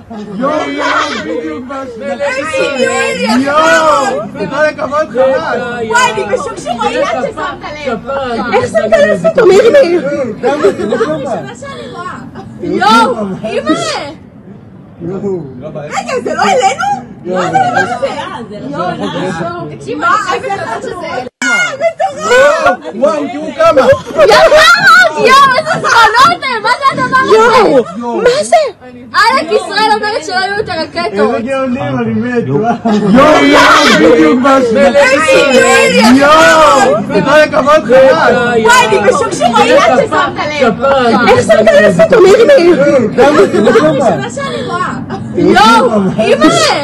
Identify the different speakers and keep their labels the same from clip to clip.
Speaker 1: בדיוק כל הכבוד חבל.
Speaker 2: וואי, אני בשוק שרואים עד ששמת לב.
Speaker 3: איך שמת לב פתאום? מירי?
Speaker 2: יואו, אימא! רגע, זה לא אלינו? לא, זה לא זה. תקשיב, אני חייבת לדעת שזה...
Speaker 1: וואו, תראו כמה.
Speaker 2: יואו, איזה זכרונות הם! מה זה הדבר הזה?
Speaker 3: יואו, מה זה?
Speaker 2: עלק ישראל אומרת שלא יהיו יותר רקטות.
Speaker 1: איזה גאונים, אני מת. יואו, בדיוק כל הכבוד חבל.
Speaker 2: וואי, אני בשוק שרואים עד ששמת לב.
Speaker 3: איך שמת לב פתאום? מירי?
Speaker 2: יואו, אימא!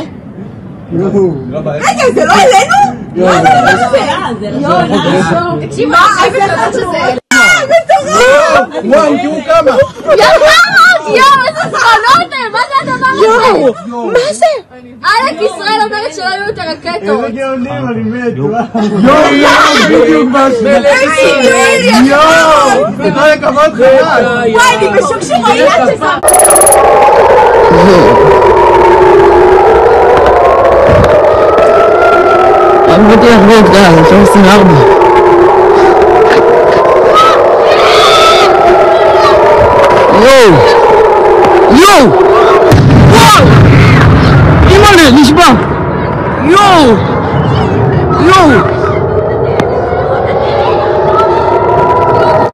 Speaker 2: רגע, זה לא אלינו? לא, זה לא זה. תקשיב, אני חייבת לדעת שזה...
Speaker 1: וואו, תראו כמה.
Speaker 2: יואו, איזה זכרונות הם! מה זה הדבר הזה?
Speaker 3: יואו, מה זה?
Speaker 2: עלק ישראל אומרת שלא יהיו יותר רקטות.
Speaker 1: איזה גאונים, אני מת. יואו, בדיוק כל הכבוד חבל.
Speaker 2: וואי, אני בשוק שרואים עד ששמת.
Speaker 3: אני באתי לחגוג, די, עכשיו 24. יואו! אימא'לה, נשבע! יואו!